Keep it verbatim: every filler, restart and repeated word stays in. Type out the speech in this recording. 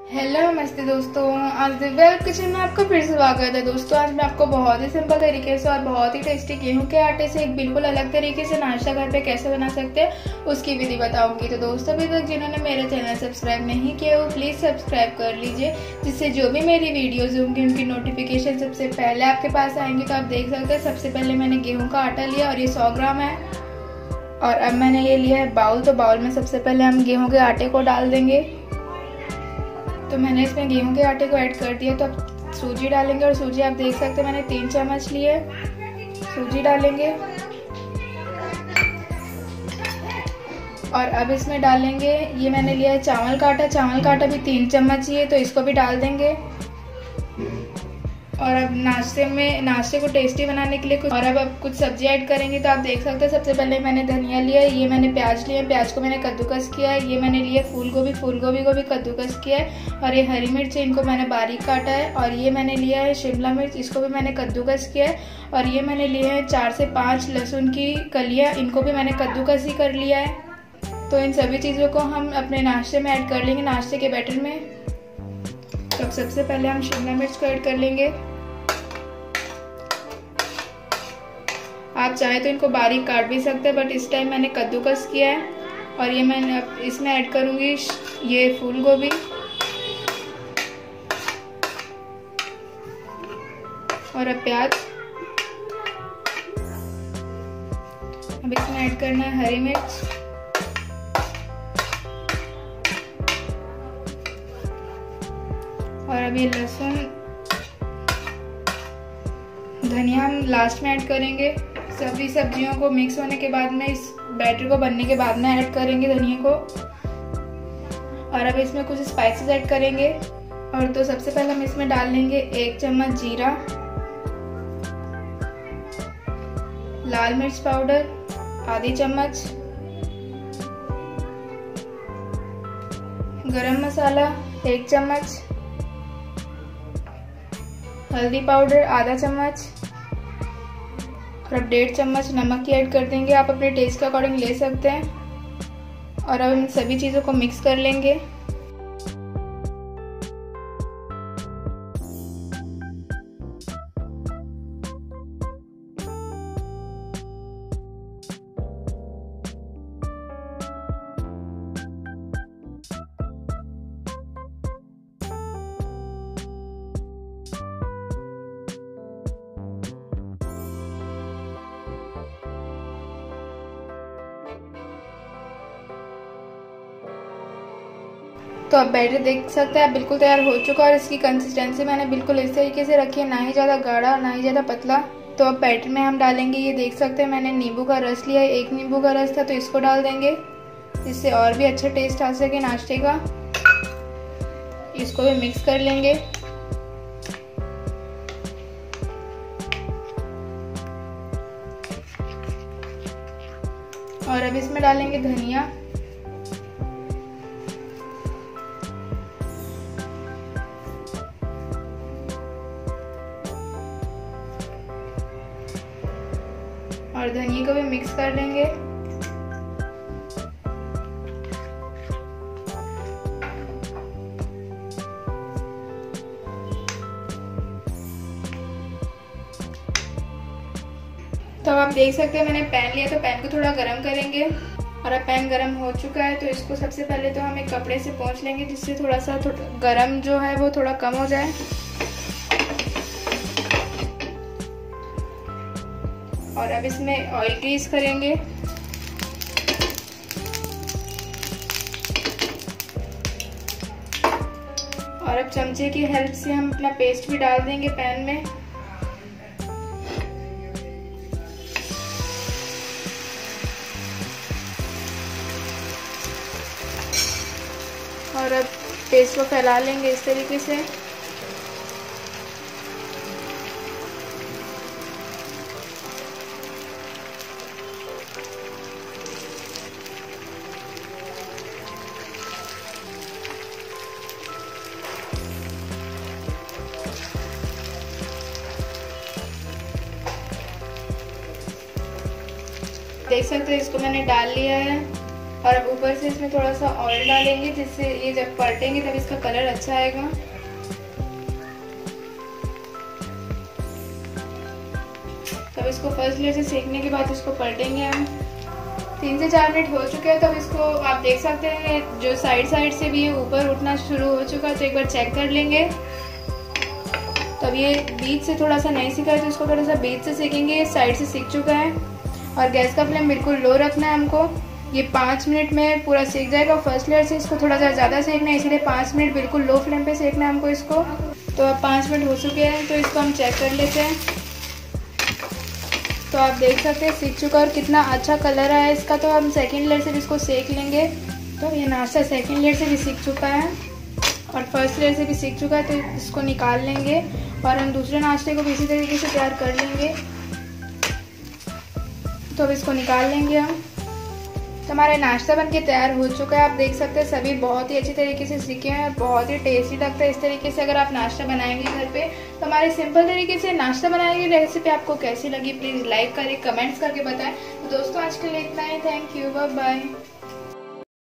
Hello नमस्ते दोस्तों, आज दिव्या किचन में आपका फिर से स्वागत है। दोस्तों आज मैं आपको बहुत ही सिंपल तरीके से और बहुत ही टेस्टी गेहूं के आटे से एक बिल्कुल अलग तरीके से नाश्ता घर पे कैसे बना सकते हैं उसकी विधि बताऊंगी। तो दोस्तों अभी तक जिन्होंने मेरे चैनल सब्सक्राइब नहीं किया वो प्लीज सब्सक्राइब कर लीजिए, जिससे जो भी मेरी वीडियोज होंगी उनकी नोटिफिकेशन सबसे पहले आपके पास आएंगे। तो आप देख सकते हैं सबसे पहले मैंने गेहूँ का आटा लिया और ये सौ ग्राम है। और अब मैंने ये लिया है बाउल, तो बाउल में सबसे पहले हम गेहूँ के आटे को डाल देंगे। तो मैंने इसमें गेहूं के आटे को ऐड कर दिया। तो अब सूजी डालेंगे और सूजी आप देख सकते हैं मैंने तीन चम्मच लिए, सूजी डालेंगे। और अब इसमें डालेंगे, ये मैंने लिया है चावल का आटा, चावल का आटा भी तीन चम्मच ही है, तो इसको भी डाल देंगे। और अब नाश्ते में नाश्ते को टेस्टी बनाने के लिए कुछ और अब अब कुछ सब्जी ऐड करेंगे। तो आप देख सकते हैं सबसे पहले मैंने धनिया लिया है, ये मैंने प्याज लिया है, प्याज को मैंने कद्दूकस किया है। ये मैंने लिया फूल गोभी, फूल गोभी को भी कद्दूकस किया है। और ये हरी मिर्च है, इनको मैंने बारीक काटा है। और ये मैंने लिया है शिमला मिर्च, इसको भी मैंने कद्दूकस किया है। और ये मैंने लिए हैं चार से पाँच लहसुन की कलियाँ, इनको भी मैंने कद्दूकस ही कर लिया है। तो इन सभी चीज़ों को हम अपने नाश्ते में ऐड कर लेंगे, नाश्ते के बैटर में। तो अब सबसे पहले हम शिमला मिर्च को ऐड कर लेंगे। आप चाहे तो इनको बारीक काट भी सकते हैं, बट इस टाइम मैंने कद्दूकस किया है। और ये मैंने अब इसमें ऐड करूंगी ये फूल गोभी। और अब प्याज। अब इसमें ऐड करना है हरी मिर्च। और अब ये लहसुन, धनिया हम लास्ट में ऐड करेंगे। सभी सब्जियों को मिक्स होने के बाद में, इस बैटर को बनने के बाद में ऐड करेंगे धनिया को। और अब इसमें कुछ स्पाइसेस ऐड करेंगे। और तो सबसे पहले हम इसमें डाल लेंगे एक चम्मच जीरा, लाल मिर्च पाउडर आधी चम्मच, गरम मसाला एक चम्मच, हल्दी पाउडर आधा चम्मच। और अब डेढ़ चम्मच नमक की ऐड कर देंगे, आप अपने टेस्ट के अकॉर्डिंग ले सकते हैं। और अब इन सभी चीज़ों को मिक्स कर लेंगे। तो अब बैटर देख सकते हैं आप बिल्कुल तैयार हो चुका है। और इसकी कंसिस्टेंसी मैंने बिल्कुल इस तरीके से रखी है, ना ही ज़्यादा गाढ़ा ना ही ज़्यादा पतला। तो अब बैटर में हम डालेंगे, ये देख सकते हैं मैंने नींबू का रस लिया है, एक नींबू का रस था, तो इसको डाल देंगे, इससे और भी अच्छा टेस्ट आ सके नाश्ते का। इसको भी मिक्स कर लेंगे। और अब इसमें डालेंगे धनिया। और धनिया को भी मिक्स कर लेंगे। तो आप देख सकते हैं मैंने पैन लिया, तो पैन को थोड़ा गरम करेंगे। और अब पैन गरम हो चुका है, तो इसको सबसे पहले तो हम एक कपड़े से पोंछ लेंगे, जिससे थोड़ा सा थोड़ा गरम जो है वो थोड़ा कम हो जाए। और अब इसमें ऑयल ग्रीस करेंगे। और अब चमचे की हेल्प से हम अपना पेस्ट भी डाल देंगे पैन में। और अब पेस्ट को फैला लेंगे इस तरीके से। देख सकते हैं इसको मैंने डाल लिया है। और अब ऊपर से इसमें थोड़ा सा ऑयल डालेंगे, जिससे ये जब पलटेंगे तब इसका कलर अच्छा आएगा। तब इसको फर्स्ट लेयर से सेकने के बाद इसको पलटेंगे हम। तीन से चार मिनट हो चुके हैं, तब इसको आप देख सकते हैं जो साइड साइड से भी ये ऊपर उठना शुरू हो चुका है, तो एक बार चेक कर लेंगे। तब ये बीच से थोड़ा सा नहीं सीखा है तो इसको थोड़ा सा बीच से सेकेंगे, साइड से सीख चुका है। और गैस का फ्लेम बिल्कुल लो रखना है हमको। ये पाँच मिनट में पूरा सीख जाएगा। फर्स्ट लेयर से इसको थोड़ा सा ज़्यादा सेकना है, इसलिए पाँच मिनट बिल्कुल लो फ्लेम पे सेकना है हमको इसको। तो अब पाँच मिनट हो चुके हैं, तो इसको हम चेक कर लेते हैं। तो आप देख सकते हैं सीख चुका और कितना अच्छा कलर आया इसका। तो हम सेकेंड लेयर से भी इसको सेक लेंगे। तो ये नाश्ता सेकेंड लेयर से भी सीख चुका है और फर्स्ट लेयर से भी सीख चुका है, तो इसको निकाल लेंगे और हम दूसरे नाश्ते को भी इसी तरीके से तैयार कर लेंगे। तो अब इसको निकाल लेंगे हम। तो हमारा नाश्ता बनके तैयार हो चुका है। आप देख सकते हैं सभी बहुत ही अच्छी तरीके से सीखे हैं और बहुत ही टेस्टी लगता है इस तरीके से अगर आप नाश्ता बनाएंगे घर पे। तो हमारे सिंपल तरीके से नाश्ता बनाने की रेसिपी आपको कैसी लगी प्लीज़ लाइक करें, कमेंट्स करके बताएं। तो दोस्तों आज के लिए इतना ही। Thank you, bye bye.